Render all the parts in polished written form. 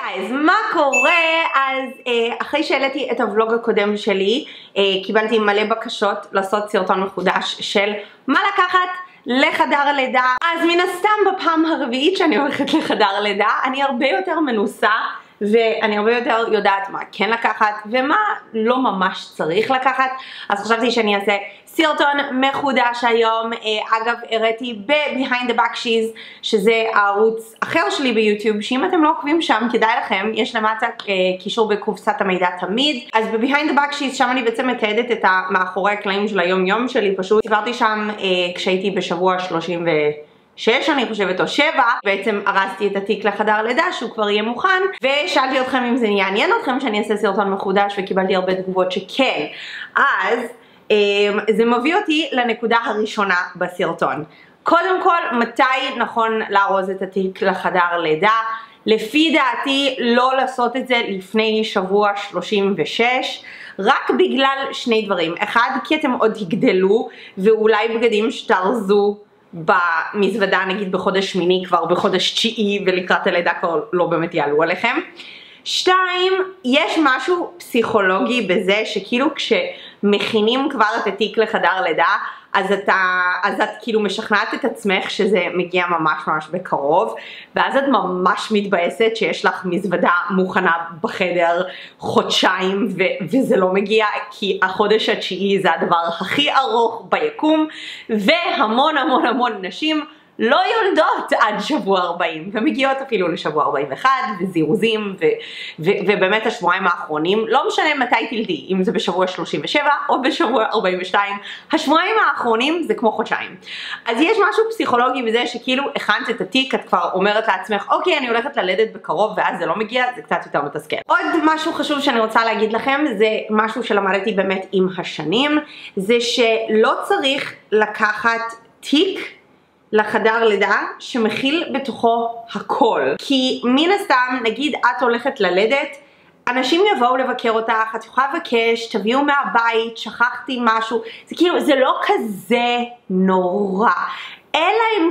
גייז, מה קורה? אז אחרי שהעליתי את הוולוג הקודם שלי, קיבלתי מלא בקשות לעשות סרטון מחודש של מה לקחת לחדר לידה. אז מן הסתם בפעם הרביעית שאני הולכת לחדר לידה, אני הרבה יותר מנוסה ואני הרבה יותר יודעת מה כן לקחת ומה לא ממש צריך לקחת. אז חשבתי שאני אעשה סרטון מחודש היום. אגב, הראיתי ב-Behind the Back She's, שזה הערוץ אחר שלי ביוטיוב, שאם אתם לא עוקבים שם כדאי לכם, יש למטה קישור בקופסת המידע תמיד. אז ב-Behind the Back She's שם אני בעצם מתעדת את מאחורי הקלעים של היום יום שלי. פשוט סיפרתי שם כשהייתי בשבוע 36 אני חושבת או 7, בעצם הרסתי את התיק לחדר לידה שהוא כבר יהיה מוכן, ושאלתי אתכם אם זה יעניין אתכם שאני אעשה סרטון מחודש, וקיבלתי הרבה תגובות שכן. אז זה מביא אותי לנקודה הראשונה בסרטון. קודם כל, מתי נכון לארוז את התיק לחדר לידה? לפי דעתי לא לעשות את זה לפני שבוע 36, רק בגלל שני דברים. אחד, כי אתם עוד תגדלו ואולי בגדים שתארזו במזוודה נגיד בחודש שמיני כבר בחודש תשיעי ולקראת הלידה כבר לא באמת יעלו עליכם. 2, יש משהו פסיכולוגי בזה שכאילו כשמכינים כבר את התיק לחדר לידה, אז את כאילו משכנעת את עצמך שזה מגיע ממש ממש בקרוב, ואז את ממש מתבאסת שיש לך מזוודה מוכנה בחדר חודשיים וזה לא מגיע, כי החודש התשיעי זה הדבר הכי ארוך ביקום, והמון המון המון נשים לא יולדות עד שבוע 40, ומגיעות אפילו לשבוע 41, וזירוזים, ובאמת השבועיים האחרונים, לא משנה מתי תלדי, אם זה בשבוע 37 או בשבוע 42, השבועיים האחרונים זה כמו חודשיים. אז יש משהו פסיכולוגי בזה שכאילו הכנת את התיק, את כבר אומרת לעצמך, אוקיי, אני הולכת ללדת בקרוב, ואז זה לא מגיע, זה קצת יותר מתסכל. עוד משהו חשוב שאני רוצה להגיד לכם, זה משהו שלמדתי באמת עם השנים, זה שלא צריך לקחת תיק לחדר לידה שמכיל בתוכו הכל. כי מן הסתם, נגיד את הולכת ללדת, אנשים יבואו לבקר אותך, את יכולה לבקש, תביאו מהבית, שכחתי משהו, זה כאילו, זה לא כזה נורא. אלא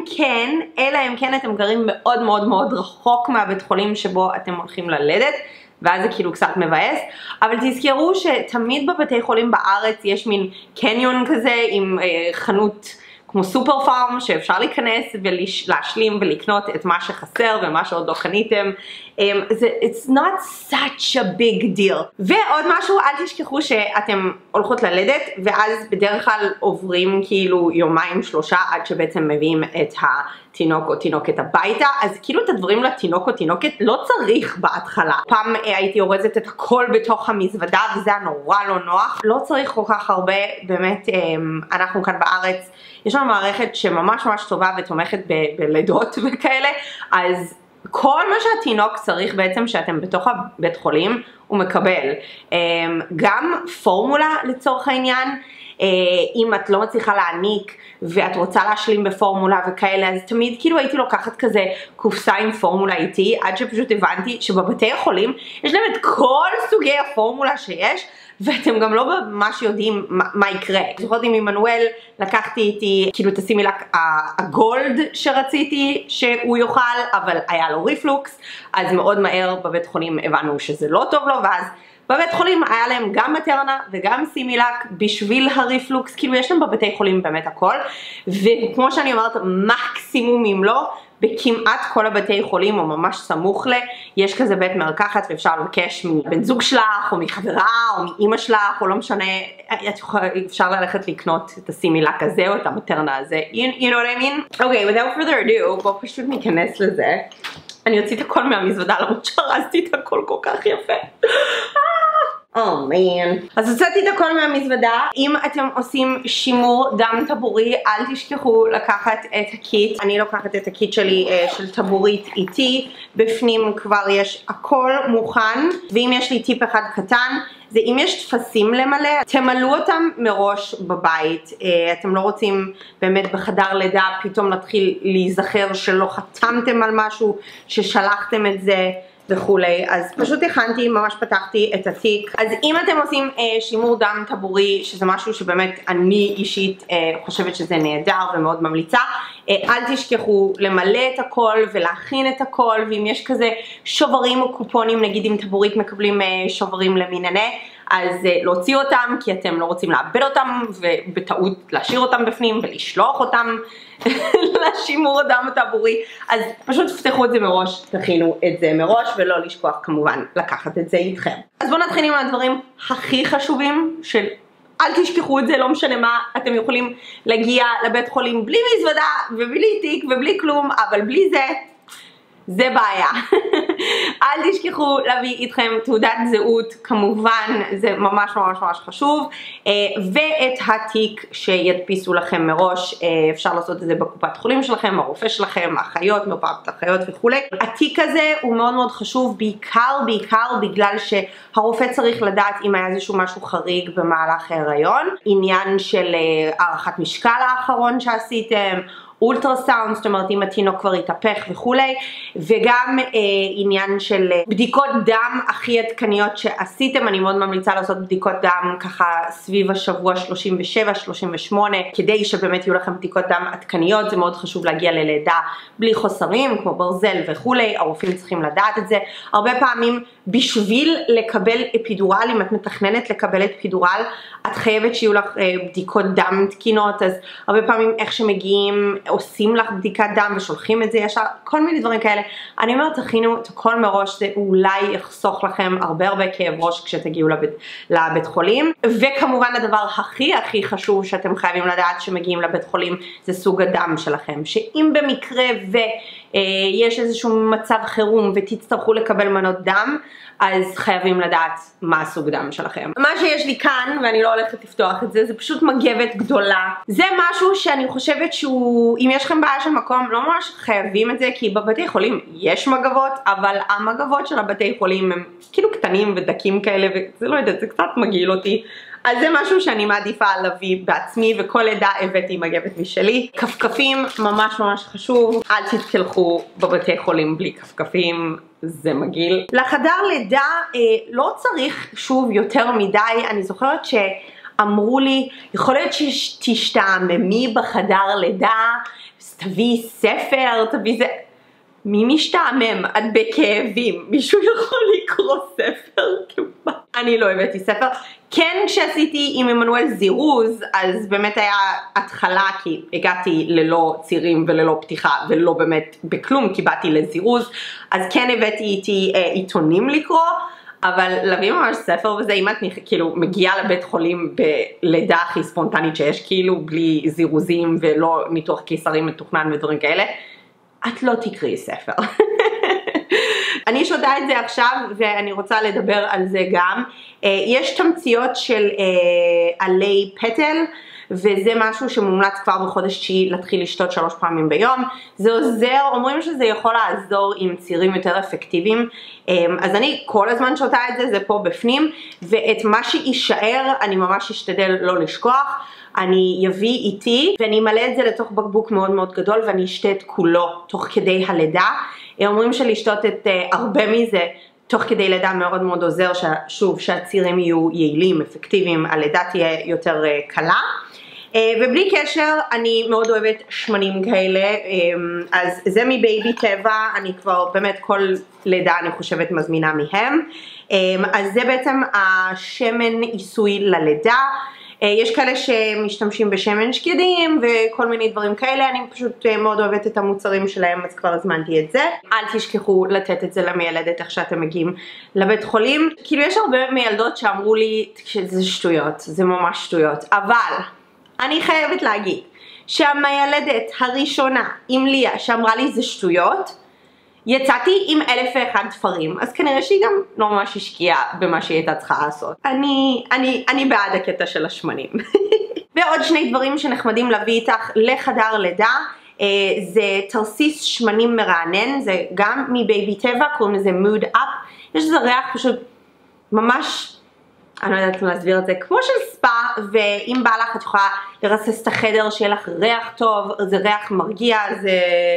אם כן אתם גרים מאוד מאוד מאוד רחוק מהבית חולים שבו אתם הולכים ללדת, ואז זה כאילו קצת מבאס, אבל תזכרו שתמיד בבתי חולים בארץ יש מין קניון כזה עם חנות כמו סופר פארם שאפשר להיכנס ולהשלים ולקנות את מה שחסר ומה שעוד לא קניתם. It's not such a big deal. ועוד משהו, אל תשכחו שאתם הולכות ללדת, ואז בדרך כלל עוברים כאילו יומיים 3 עד שבעצם מביאים את התינוק או תינוקת הביתה, אז כאילו את הדברים לתינוק או תינוקת לא צריך בהתחלה. פעם הייתי אורזת את הכל בתוך המזוודה וזה היה נורא לא נוח. לא צריך כל כך הרבה, באמת אנחנו כאן בארץ, יש לנו מערכת שממש ממש טובה ותומכת בלידות וכאלה, אז כל מה שהתינוק צריך בעצם שאתם בתוך הבית חולים הוא מקבל. גם פורמולה לצורך העניין, אם את לא מצליחה להעניק ואת רוצה להשלים בפורמולה וכאלה, אז תמיד כאילו הייתי לוקחת כזה קופסה עם פורמולה איתי, עד שפשוט הבנתי שבבתי החולים יש להם את כל סוגי הפורמולה שיש, ואתם גם לא ממש יודעים מה יקרה. זוכרת עם עמנואל לקחתי איתי כאילו את הסימילק הגולד שרציתי שהוא יאכל, אבל היה לו ריפלוקס, אז מאוד מהר בבית חולים הבנו שזה לא טוב לו, ואז בבית חולים היה להם גם מטרנה וגם סימילק בשביל הריפלוקס, כאילו יש להם בבתי חולים באמת הכל, וכמו שאני אומרת, מקסימום אם לא, בכמעט כל הבתי חולים או ממש סמוך יש כזה בית מרקחת, ואפשר לבקש מבן זוג שלך או מחברה או מאמא שלך או לא משנה, אפשר ללכת לקנות את הסימילק הזה או את המטרנה הזה, you know what I mean? Okay, without further ado, בואו פשוט ניכנס לזה. אני אוציא את הכל מהמזוודה למרות שהרזתי את הכל כל כך יפה. אז הוצאתי את הכל מהמזוודה. אם אתם עושים שימור דם טבורי, אל תשכחו לקחת את הקיט. אני לוקחת את הקיט שלי של טבורית איתי, בפנים כבר יש הכל מוכן, ואם יש לי טיפ אחד קטן, זה אם יש תפסים למלא, תמלאו אותם מראש בבית. אתם לא רוצים באמת בחדר לידה פתאום להתחיל להיזכר שלא חתמתם על משהו, ששלחתם את זה וכולי, אז פשוט הכנתי, ממש פתחתי את התיק. אז אם אתם עושים שימור דם טבורי, שזה משהו שבאמת אני אישית חושבת שזה נהדר ומאוד ממליצה, אל תשכחו למלא את הכל ולהכין את הכל, ואם יש כזה שוברים או קופונים, נגיד אם טבורית מקבלים שוברים למיננה, אז להוציא אותם, כי אתם לא רוצים לאבד אותם ובטעות להשאיר אותם בפנים ולשלוח אותם לשימור הדם הטבורי. אז פשוט תפתחו את זה מראש, תכינו את זה מראש, ולא לשכוח כמובן לקחת את זה איתכם. אז בואו נתחיל עם הדברים הכי חשובים של אל תשכחו את זה, לא משנה מה, אתם יכולים להגיע לבית חולים בלי מזוודה ובלי תיק ובלי כלום, אבל בלי זה בעיה. אל תשכחו להביא איתכם תעודת זהות, כמובן, זה ממש ממש ממש חשוב, ואת התיק שידפיסו לכם מראש. אפשר לעשות את זה בקופת חולים שלכם, הרופא שלכם, האחיות, מרפאת האחיות וכולי. התיק הזה הוא מאוד מאוד חשוב, בעיקר בגלל שהרופא צריך לדעת אם היה איזשהו משהו חריג במהלך ההיריון, עניין של הערכת משקל האחרון שעשיתם, אולטרסאונד, זאת אומרת אם התינוק כבר התהפך וכולי, וגם עניין של בדיקות דם הכי עדכניות שעשיתם. אני מאוד ממליצה לעשות בדיקות דם ככה סביב השבוע 37-38, כדי שבאמת יהיו לכם בדיקות דם עדכניות. זה מאוד חשוב להגיע ללידה בלי חוסרים כמו ברזל וכולי, הרופאים צריכים לדעת את זה. הרבה פעמים בשביל לקבל אפידורל, אם את מתכננת לקבל אפידורל, את חייבת שיהיו לך בדיקות דם תקינות, אז הרבה פעמים איך שמגיעים עושים לך בדיקת דם ושולחים את זה ישר, כל מיני דברים כאלה. אני אומרת, תכינו את הכל מראש, זה אולי יחסוך לכם הרבה כאב ראש כשתגיעו לבית חולים. וכמובן הדבר הכי חשוב שאתם חייבים לדעת שמגיעים לבית חולים, זה סוג הדם שלכם, שאם במקרה ויש איזשהו מצב חירום ותצטרכו לקבל מנות דם, אז חייבים לדעת מה הסוג דם שלכם. מה שיש לי כאן, ואני לא הולכת לפתוח את זה, זה פשוט מגבת גדולה. זה משהו שאני חושבת שהוא, אם יש לכם בעיה של מקום, לא ממש חייבים את זה, כי בבתי חולים יש מגבות, אבל המגבות של הבתי חולים הם כאילו קטנים ודקים כאלה, וזה לא יודעת, זה קצת מגעיל אותי. אז זה משהו שאני מעדיפה להביא בעצמי, וכל לידה הבאתי מגבת משלי. כפכפים ממש חשוב, אל תתקלחו בבתי חולים בלי כפכפים, זה מגעיל. לחדר לידה לא צריך שוב יותר מדי. אני זוכרת שאמרו לי, יכול להיות שתשתעממי בחדר לידה, תביא ספר, תביא זה. מי משתעמם? את בכאבים. מישהו יכול לקרוא ספר? אני לא הבאתי ספר. כן, כשעשיתי עם עמנואל זירוז, אז באמת היה התחלה, כי הגעתי ללא צירים וללא פתיחה ולא באמת בכלום, כי באתי לזירוז, אז כן הבאתי איתי עיתונים לקרוא, אבל להביא ממש ספר וזה, אם את כאילו מגיעה לבית חולים בלידה הכי ספונטנית שיש, כאילו בלי זירוזים ולא ניתוח קיסרי מתוכנן ודברים כאלה, את לא תקראי ספר. אני שותה את זה עכשיו ואני רוצה לדבר על זה גם. יש תמציות של עלי פטל, וזה משהו שמומלץ כבר בחודש 9 להתחיל לשתות 3 פעמים ביום. זה עוזר, אומרים שזה יכול לעזור עם צירים יותר אפקטיביים, אז אני כל הזמן שותה את זה, זה פה בפנים, ואת מה שישאר אני ממש אשתדל לא לשכוח. אני אביא איתי ואני אמלא את זה לתוך בקבוק מאוד גדול, ואני אשתה את כולו תוך כדי הלידה. אומרים שלשתות את הרבה מזה תוך כדי לידה מאוד עוזר, שוב שהצירים יהיו יעילים, אפקטיביים, הלידה תהיה יותר קלה. ובלי קשר, אני מאוד אוהבת שמנים כאלה, אז זה מבייבי טבע, אני כבר באמת כל לידה אני חושבת מזמינה מהם. אז זה בעצם השמן עיסוי ללידה. יש כאלה שמשתמשים בשמן שקדים וכל מיני דברים כאלה, אני פשוט מאוד אוהבת את המוצרים שלהם, אז כבר הזמנתי את זה. אל תשכחו לתת את זה למיילדת איך שאתם מגיעים לבית חולים. כאילו יש הרבה מיילדות שאמרו לי שזה שטויות, זה ממש שטויות, אבל אני חייבת להגיד שהמיילדת הראשונה עם ליה שאמרה לי זה שטויות, יצאתי עם 1001 תפרים, אז כנראה שהיא גם לא ממש השקיעה במה שהיא הייתה צריכה לעשות. אני בעד הקטע של השמנים. ועוד שני דברים שנחמדים להביא איתך לחדר לידה, זה תרסיס שמנים מרענן, זה גם מבייבי טבע, קוראים לזה מוד אפ. יש איזה ריח פשוט ממש, אני לא יודעת להסביר את זה, כמו של ספה, ואם בא לך את יכולה לרסס את החדר שיהיה לך ריח טוב, זה ריח מרגיע, זה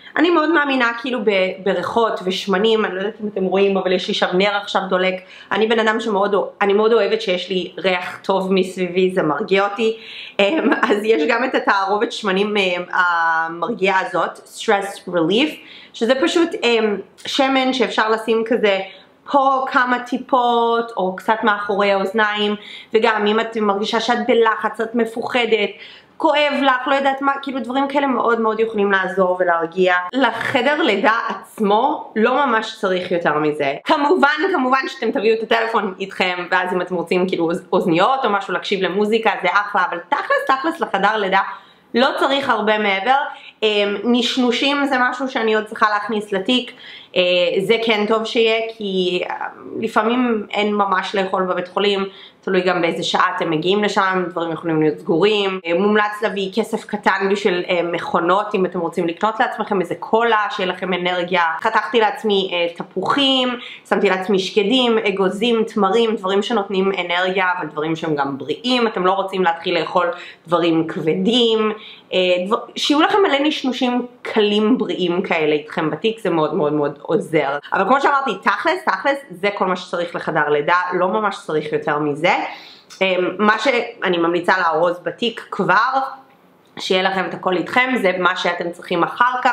אני מאוד מאמינה כאילו בריחות ושמנים, אני לא יודעת אם אתם רואים, אבל יש לי שם נר עכשיו דולק. אני בן אדם אני מאוד אוהבת שיש לי ריח טוב מסביבי, זה מרגיע אותי. אז יש גם את התערובת שמנים המרגיעה הזאת, Stress Relief, שזה פשוט שמן שאפשר לשים כזה פה כמה טיפות או קצת מאחורי האוזניים, וגם אם את מרגישה שאת בלחץ, את מפוחדת, כואב לך, לא יודעת מה, כאילו דברים כאלה מאוד מאוד יכולים לעזור ולהרגיע. לחדר לידה עצמו לא ממש צריך יותר מזה. כמובן שאתם תביאו את הטלפון איתכם, ואז אם אתם רוצים כאילו אוזניות או משהו להקשיב למוזיקה זה אחלה, אבל תכלס לחדר לידה לא צריך הרבה מעבר. נשנושים זה משהו שאני עוד צריכה להכניס לתיק, זה כן טוב שיהיה, כי לפעמים אין ממש לאכול בבית חולים, תלוי גם באיזה שעה אתם מגיעים לשם, דברים יכולים להיות סגורים. מומלץ להביא כסף קטן בשביל מכונות, אם אתם רוצים לקנות לעצמכם איזה קולה, שיהיה לכם אנרגיה. חתכתי לעצמי תפוחים, שמתי לעצמי שקדים, אגוזים, תמרים, דברים שנותנים אנרגיה, אבל דברים שהם גם בריאים. אתם לא רוצים להתחיל לאכול דברים כבדים, שיהיו לכם מלא נשנושים קלים בריאים כאלה איתכם בתיק, זה מאוד מאוד מאוד עוזר. אבל כמו שאמרתי, תכלס זה כל מה שצריך לחדר לידה, לא ממש צריך יותר מזה. מה שאני ממליצה לארוז בתיק כבר, שיהיה לכם את הכל איתכם, זה מה שאתם צריכים אחר כך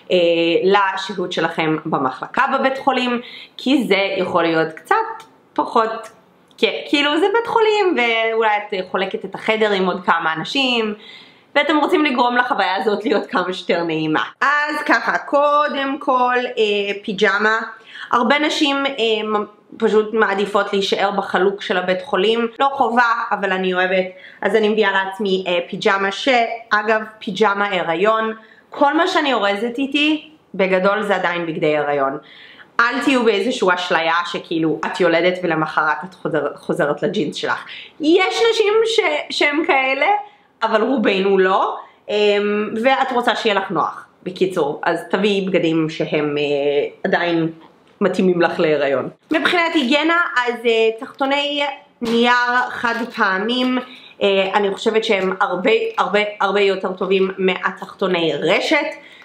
לשהות שלכם במחלקה בבית חולים, כי זה יכול להיות קצת פחות, כאילו זה בית חולים ואולי את חולקת את החדר עם עוד כמה אנשים, ואתם רוצים לגרום לחוויה הזאת להיות כמה שיותר נעימה. אז ככה, קודם כל פיג'מה. הרבה נשים פשוט מעדיפות להישאר בחלוק של הבית חולים, לא חובה, אבל אני אוהבת, אז אני מביאה לעצמי פיג'מה, שאגב פיג'מה הריון, כל מה שאני אורזת איתי, בגדול זה עדיין בגדי הריון. אל תהיו באיזשהו אשליה שכאילו את יולדת ולמחרת את חוזרת לג'ינס שלך. יש נשים שהן כאלה, אבל רובנו לא, ואת רוצה שיהיה לך נוח. בקיצור, אז תביאי בגדים שהם עדיין מתאימים לך להיריון. מבחינת היגיינה, אז תחתוני נייר חד פעמים, אני חושבת שהם הרבה יותר טובים מהתחתוני רשת,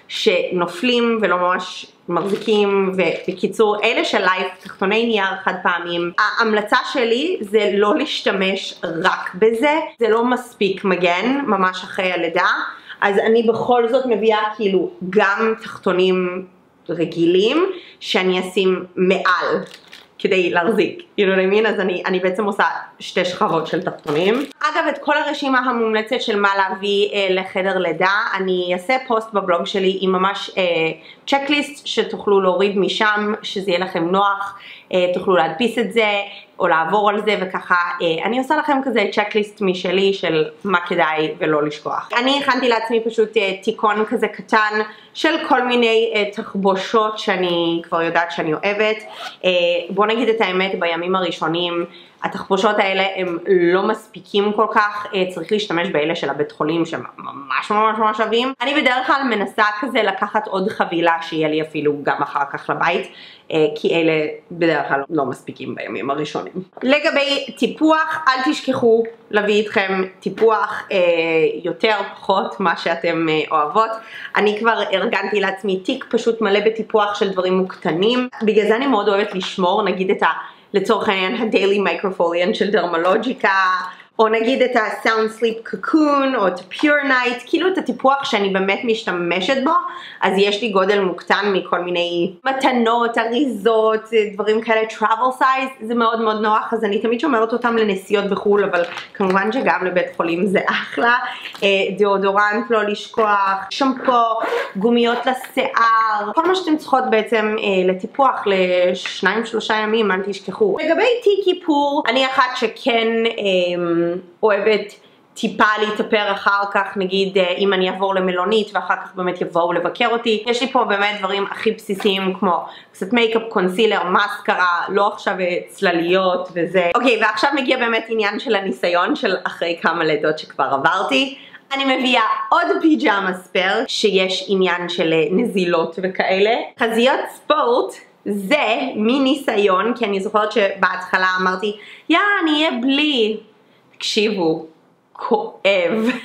שנופלים ולא ממש מחזיקים, ובקיצור, אלה של לייף, תחתוני נייר חד פעמים. ההמלצה שלי זה לא להשתמש רק בזה, זה לא מספיק מגן, ממש אחרי הלידה, אז אני בכל זאת מביאה כאילו גם תחתונים רגילים, שאני אשים מעל, כדי להחזיק, you know what I mean? אז אני בעצם עושה שתי שכבות של תחתונים. אגב, את כל הרשימה המומלצת של מה להביא לחדר לידה, אני אעשה פוסט בבלוג שלי עם ממש צ'קליסט שתוכלו להוריד משם, שזה יהיה לכם נוח, תוכלו להדפיס את זה או לעבור על זה, וככה אני עושה לכם כזה צ'קליסט משלי של מה כדאי ולא לשכוח. אני הכנתי לעצמי פשוט תיקון כזה קטן של כל מיני תחבושות שאני כבר יודעת שאני אוהבת. בוא נגיד את האמת, בימים הראשונים התחבושות האלה הם לא מספיקים כל כך, צריך להשתמש באלה של הבית חולים שממש שווים. אני בדרך כלל מנסה כזה לקחת עוד חבילה שיהיה לי אפילו גם אחר כך לבית, כי אלה בדרך כלל לא מספיקים בימים הראשונים. לגבי טיפוח, אל תשכחו להביא איתכם טיפוח יותר פחות מה שאתם אוהבות. אני כבר ארגנתי לעצמי תיק פשוט מלא בטיפוח של דברים מוקטנים, בגלל זה אני מאוד אוהבת לשמור נגיד את לצורך העניין הדיילי מייקרופוליאן של דרמולוג'יקה, או נגיד את ה-Sound Sleep Cocoon, או את ה-Pure Night, כאילו את הטיפוח שאני באמת משתמשת בו, אז יש לי גודל מוקטן מכל מיני מתנות, אריזות, דברים כאלה, travel size, זה מאוד מאוד נוח, אז אני תמיד שומרת אותם לנסיעות בחול, אבל כמובן שגם לבית חולים זה אחלה. דאודורנט לא לשכוח, שמפו, גומיות לשיער, כל מה שאתם צריכות בעצם לטיפוח ל2-3 ימים, אל תשכחו. לגבי תיק איפור, אני אחת שכן אוהבת טיפה להתאפר אחר כך, נגיד אם אני אעבור למלונית ואחר כך באמת יבואו לבקר אותי. יש לי פה באמת דברים הכי בסיסיים כמו קצת מייקאפ, קונסילר, מסקרה, לא עכשיו צלליות וזה. אוקיי, ועכשיו מגיע באמת עניין של הניסיון של אחרי כמה לידות שכבר עברתי. אני מביאה עוד פיג'מה ספייר שיש עניין של נזילות וכאלה. חזיות ספורט זה מניסיון, כי אני זוכרת שבהתחלה אמרתי אני אהיה בלי. תקשיבו, כואב.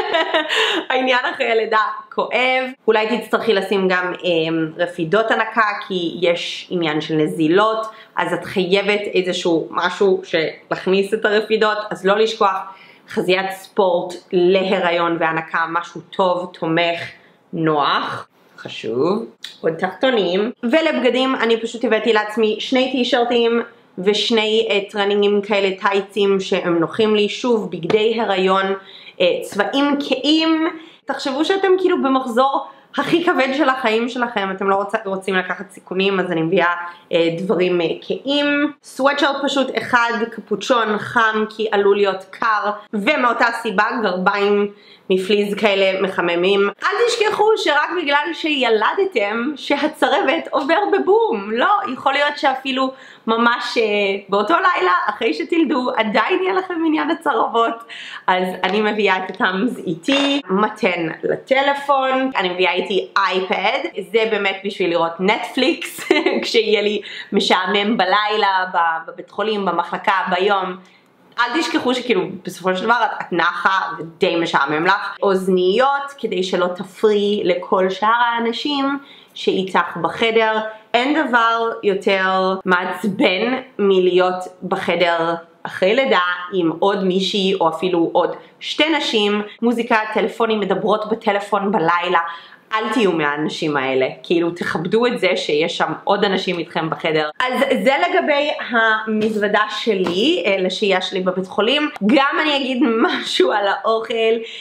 העניין אחרי הלידה כואב. אולי תצטרכי לשים גם רפידות הנקה, כי יש עניין של נזילות, אז את חייבת איזשהו משהו להכניס את הרפידות, אז לא לשכוח חזיית ספורט להיריון והנקה, משהו טוב, תומך, נוח. חשוב. עוד תחתונים. ולבגדים אני פשוט הבאתי לעצמי 2 טישרטים ושני טרנינגים כאלה טייצים שהם נוחים לי. שוב, בגדי הריון, צבעים כהים. תחשבו שאתם כאילו במחזור הכי כבד של החיים שלכם, אתם לא רוצים לקחת סיכונים, אז אני מביאה דברים כהים. סוואטשרט פשוט אחד, קפוצ'ון חם כי עלול להיות קר, ומאותה סיבה גרביים מפליז כאלה מחממים. אל תשכחו שרק בגלל שילדתם שהצרבת עובר בבום. לא, יכול להיות שאפילו ממש באותו לילה אחרי שתלדו עדיין יהיה לכם עניין הצרבות. אז אני מביאה את הטאמס איתי, מתן לטלפון, אני מביאה איתי אייפד, זה באמת בשביל לראות נטפליקס כשיהיה לי משעמם בלילה, בבית חולים, במחלקה, ביום. אל תשכחו שכאילו בסופו של דבר את נחה ודי משעמם לך. אוזניות כדי שלא תפריעי לכל שאר האנשים שאיתך בחדר. אין דבר יותר מעצבן מלהיות בחדר אחרי לידה עם עוד מישהי או אפילו עוד 2 נשים. מוזיקה, טלפונים, מדברות בטלפון בלילה. אל תהיו מהאנשים האלה, כאילו תכבדו את זה שיש שם עוד אנשים איתכם בחדר. אז זה לגבי המזוודה שלי, לשהייה שלי בבית חולים. גם אני אגיד משהו על האוכל.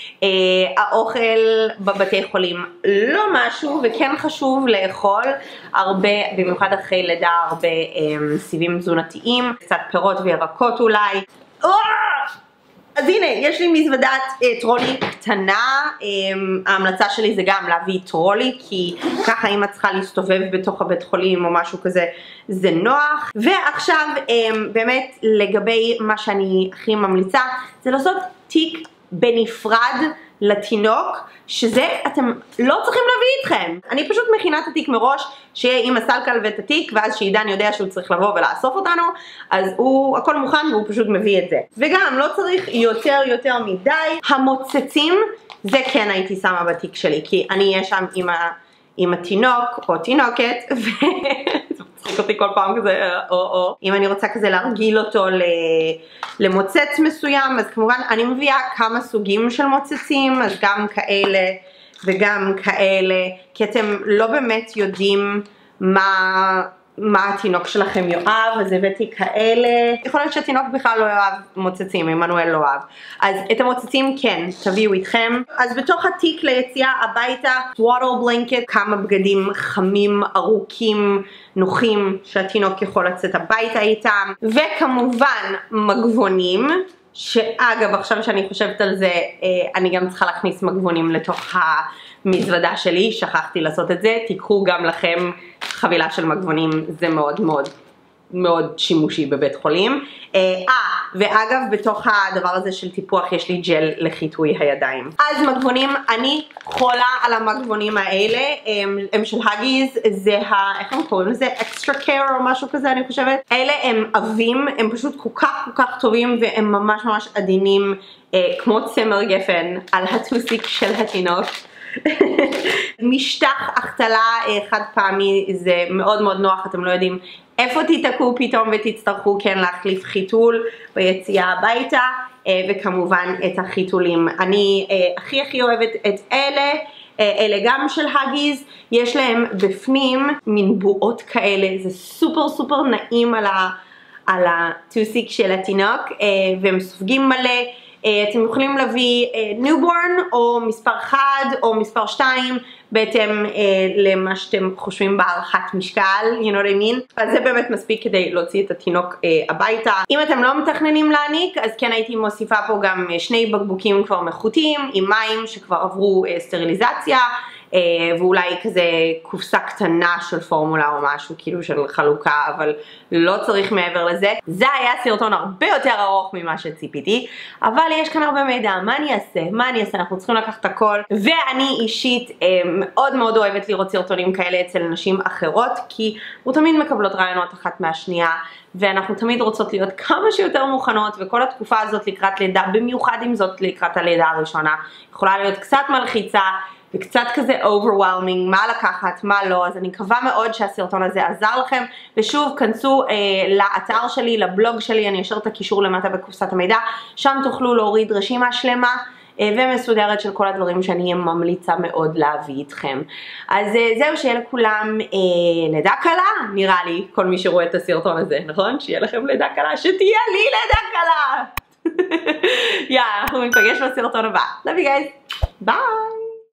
האוכל בבתי חולים לא משהו, וכן חשוב לאכול הרבה, במיוחד אחרי לידה, הרבה סיבים תזונתיים, קצת פירות וירקות אולי. אז הנה, יש לי מזוודת טרולי קטנה. ההמלצה שלי זה גם להביא טרולי, כי ככה אם את צריכה להסתובב בתוך הבית חולים או משהו כזה, זה נוח. ועכשיו באמת לגבי מה שאני הכי ממליצה, זה לעשות תיק בנפרד לתינוק, שזה אתם לא צריכים להביא איתכם. אני פשוט מכינה את התיק מראש, שיהיה עם הסלקל ואת התיק, ואז שעידן יודע שהוא צריך לבוא ולאסוף אותנו, אז הכל מוכן והוא פשוט מביא את זה. וגם לא צריך יותר מדי. המוצצים, זה כן הייתי שמה בתיק שלי, כי אני אהיה שם עם התינוק או תינוקת, זה מצחיק אותי כל פעם כזה, אם אני רוצה כזה להרגיל אותו למוצץ מסוים, אז כמובן אני מביאה כמה סוגים של מוצצים, אז גם כאלה וגם כאלה, כי אתם לא באמת יודעים מה התינוק שלכם יאהב, אז הבאתי כאלה. יכול להיות שהתינוק בכלל לא יאהב מוצצים, עמנואל לא אוהב. אז את המוצצים כן, תביאו איתכם. אז בתוך התיק ליציאה הביתה, swaddle blanket, כמה בגדים חמים, ארוכים, נוחים, שהתינוק יכול לצאת הביתה איתם. וכמובן מגבונים, שאגב עכשיו שאני חושבת על זה, אני גם צריכה להכניס מגבונים לתוך המזוודה שלי, שכחתי לעשות את זה. תיקחו גם לכם חבילה של מגבונים, זה מאוד שימושי בבית חולים. ואגב בתוך הדבר הזה של טיפוח יש לי ג'ל לחיטוי הידיים. אז מגבונים, אני חולה על המגבונים האלה, הם של הגיז, זה איך הם קוראים לזה? אקסטרה קר או משהו כזה אני חושבת. אלה הם עבים, הם פשוט כל כך טובים, והם ממש עדינים, כמו צמר גפן על הטוסיק של התינוק. משטח החתלה חד פעמי, זה מאוד נוח, אתם לא יודעים איפה תתקעו פתאום ותצטרכו כן להחליף חיתול ביציאה הביתה. וכמובן את החיתולים, אני הכי אוהבת את אלה גם של הגיז, יש להם בפנים מין בועות כאלה, זה סופר נעים על הטוסיק של התינוק, והם סופגים מלא. אתם יכולים להביא ניובורן או מספר 1 או מספר 2 בהתאם למה שאתם חושבים בהערכת משקל, you know what I mean? אז זה באמת מספיק כדי להוציא את התינוק הביתה. אם אתם לא מתכננים להניק, אז כן הייתי מוסיפה פה גם 2 בקבוקים כבר מחוטים עם מים שכבר עברו סטריליזציה, ואולי כזה קופסה קטנה של פורמולה או משהו כאילו של חלוקה, אבל לא צריך מעבר לזה. זה היה סרטון הרבה יותר ארוך ממה שציפיתי, אבל יש כאן הרבה מידע. מה אני אעשה? אנחנו צריכים לקחת הכל, ואני אישית מאוד מאוד אוהבת לראות סרטונים כאלה אצל נשים אחרות, כי הוא תמיד מקבלות רעיונות אחת מהשנייה, ואנחנו תמיד רוצות להיות כמה שיותר מוכנות, וכל התקופה הזאת לקראת לידה, במיוחד אם זאת לקראת הלידה הראשונה, יכולה להיות קצת מלחיצה, וקצת כזה overwhelming, מה לקחת, מה לא. אז אני מקווה מאוד שהסרטון הזה עזר לכם, ושוב כנסו לאתר שלי, לבלוג שלי, אני אשאיר את הקישור למטה בקופסת המידע, שם תוכלו להוריד רשימה שלמה ומסודרת של כל הדברים שאני ממליצה מאוד להביא איתכם. אז זהו, שיהיה לכולם לידה קלה, נראה לי, כל מי שרואה את הסרטון הזה, נכון? שיהיה לכם לידה קלה, שתהיה לי לידה קלה! יאללה, אנחנו ניפגש בסרטון הבא. Love you guys, ביי!